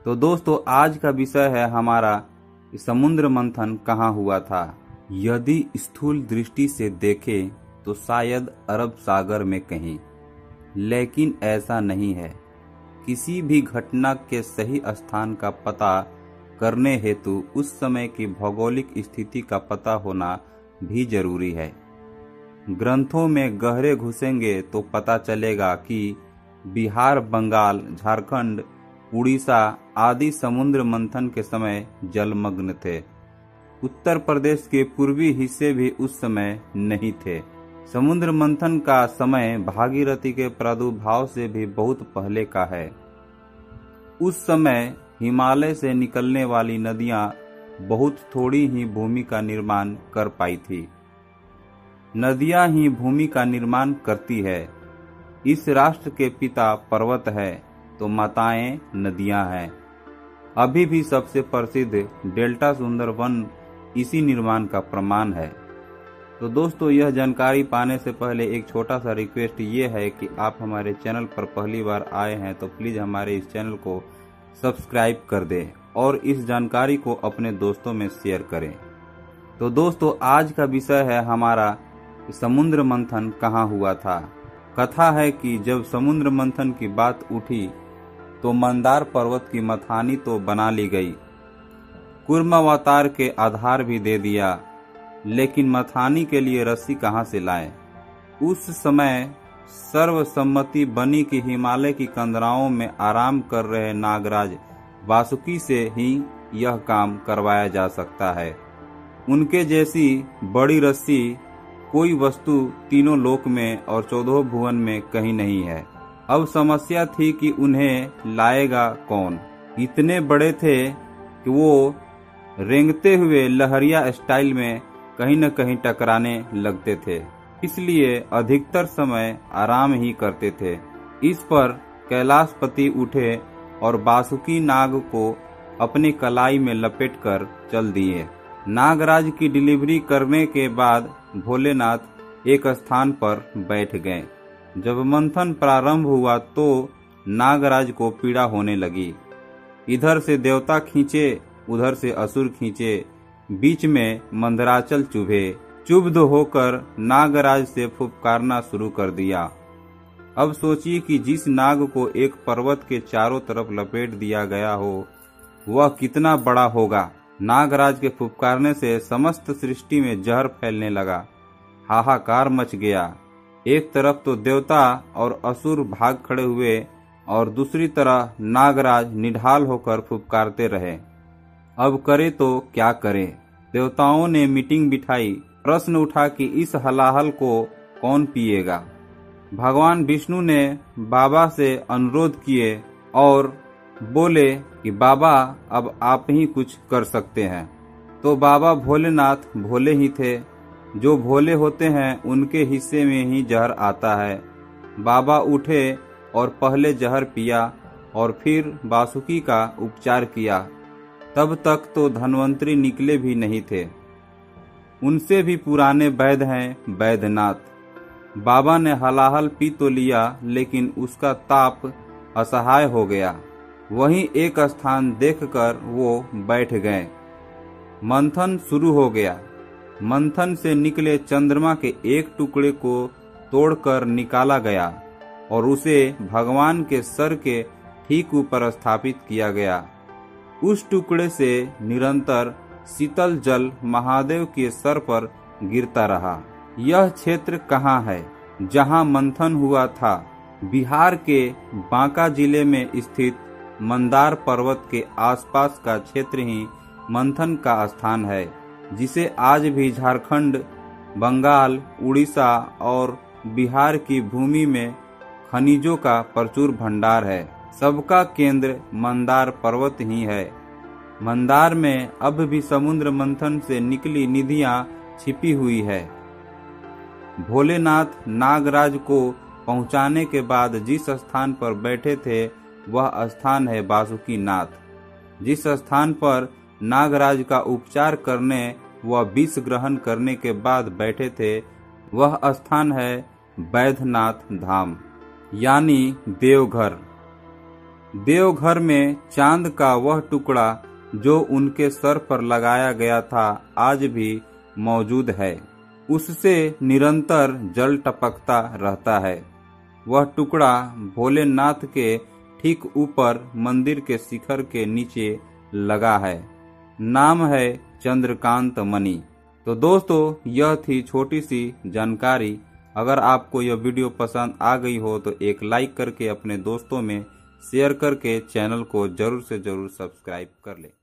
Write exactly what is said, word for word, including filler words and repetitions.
तो दोस्तों आज का विषय है हमारा समुद्र मंथन कहाँ हुआ था। यदि स्थूल दृष्टि से देखें तो शायद अरब सागर में कहीं, लेकिन ऐसा नहीं है। किसी भी घटना के सही स्थान का पता करने हेतु उस समय की भौगोलिक स्थिति का पता होना भी जरूरी है। ग्रंथों में गहरे घुसेंगे तो पता चलेगा कि बिहार, बंगाल, झारखंड, उड़ीसा आदि समुद्र मंथन के समय जलमग्न थे। उत्तर प्रदेश के पूर्वी हिस्से भी उस समय नहीं थे। समुद्र मंथन का समय भागीरथी के प्रादुर्भाव से भी बहुत पहले का है। उस समय हिमालय से निकलने वाली नदियां बहुत थोड़ी ही भूमि का निर्माण कर पाई थी। नदियां ही भूमि का निर्माण करती है। इस राष्ट्र के पिता पर्वत है तो माताएं नदियां हैं। अभी भी सबसे प्रसिद्ध डेल्टा सुंदरवन इसी निर्माण का प्रमाण है। तो दोस्तों यह जानकारी पाने से पहले एक छोटा सा रिक्वेस्ट ये है कि आप हमारे चैनल पर पहली बार आए हैं तो प्लीज हमारे इस चैनल को सब्सक्राइब कर दें और इस जानकारी को अपने दोस्तों में शेयर करें। तो दोस्तों आज का विषय है हमारा समुद्र मंथन कहाँ हुआ था। कथा है कि जब समुद्र मंथन की बात उठी तो मंदार पर्वत की मथानी तो बना ली गई, कूर्मावतार के आधार भी दे दिया, लेकिन मथानी के लिए रस्सी कहाँ से लाएं? उस समय सर्वसम्मति बनी कि हिमालय की कंदराओं में आराम कर रहे नागराज वासुकी से ही यह काम करवाया जा सकता है। उनके जैसी बड़ी रस्सी कोई वस्तु तीनों लोक में और चौदह भुवन में कहीं नहीं है। अब समस्या थी कि उन्हें लाएगा कौन। इतने बड़े थे कि वो रेंगते हुए लहरिया स्टाइल में कहीं न कहीं टकराने लगते थे, इसलिए अधिकतर समय आराम ही करते थे। इस पर कैलाशपति उठे और वासुकी नाग को अपनी कलाई में लपेटकर चल दिए। नागराज की डिलीवरी करने के बाद भोलेनाथ एक स्थान पर बैठ गए। जब मंथन प्रारंभ हुआ तो नागराज को पीड़ा होने लगी। इधर से देवता खींचे, उधर से असुर खींचे, बीच में मंदराचल चुभे। चुभ्ध होकर नागराज से फुफकारना शुरू कर दिया। अब सोचिए कि जिस नाग को एक पर्वत के चारों तरफ लपेट दिया गया हो वह कितना बड़ा होगा। नागराज के फुफकारने से समस्त सृष्टि में जहर फैलने लगा। हाहाकार मच गया। एक तरफ तो देवता और असुर भाग खड़े हुए और दूसरी तरफ नागराज निढाल होकर फुफकारते रहे। अब करे तो क्या करे। देवताओं ने मीटिंग बिठाई। प्रश्न उठा कि इस हलाहल को कौन पिएगा। भगवान विष्णु ने बाबा से अनुरोध किए और बोले कि बाबा अब आप ही कुछ कर सकते हैं। तो बाबा भोलेनाथ भोले ही थे। जो भोले होते हैं उनके हिस्से में ही जहर आता है। बाबा उठे और पहले जहर पिया और फिर वासुकी का उपचार किया। तब तक तो धन्वंतरी निकले भी नहीं थे। उनसे भी पुराने वैद्य हैं वैद्यनाथ। बाबा ने हलाहल पी तो लिया लेकिन उसका ताप असहाय हो गया। वहीं एक स्थान देखकर वो बैठ गए। मंथन शुरू हो गया। मंथन से निकले चंद्रमा के एक टुकड़े को तोड़कर निकाला गया और उसे भगवान के सर के ठीक ऊपर स्थापित किया गया। उस टुकड़े से निरंतर शीतल जल महादेव के सर पर गिरता रहा। यह क्षेत्र कहाँ है जहाँ मंथन हुआ था? बिहार के बांका जिले में स्थित मंदार पर्वत के आसपास का क्षेत्र ही मंथन का स्थान है, जिसे आज भी झारखंड, बंगाल, उड़ीसा और बिहार की भूमि में खनिजों का प्रचुर भंडार है। सबका केंद्र मंदार पर्वत ही है। मंदार में अब भी समुद्र मंथन से निकली निधियां छिपी हुई है। भोलेनाथ नागराज को पहुंचाने के बाद जिस स्थान पर बैठे थे वह स्थान है वासुकी नाथ। जिस स्थान पर नागराज का उपचार करने व विष ग्रहण करने के बाद बैठे थे वह स्थान है बैद्यनाथ धाम यानी देवघर। देवघर में चांद का वह टुकड़ा जो उनके सर पर लगाया गया था आज भी मौजूद है। उससे निरंतर जल टपकता रहता है। वह टुकड़ा भोलेनाथ के ठीक ऊपर मंदिर के शिखर के नीचे लगा है। नाम है चंद्रकांत मणि। तो दोस्तों, यह थी छोटी सी जानकारी। अगर आपको यह वीडियो पसंद आ गई हो तो एक लाइक करके अपने दोस्तों में शेयर करके चैनल को जरूर से जरूर सब्सक्राइब कर लें।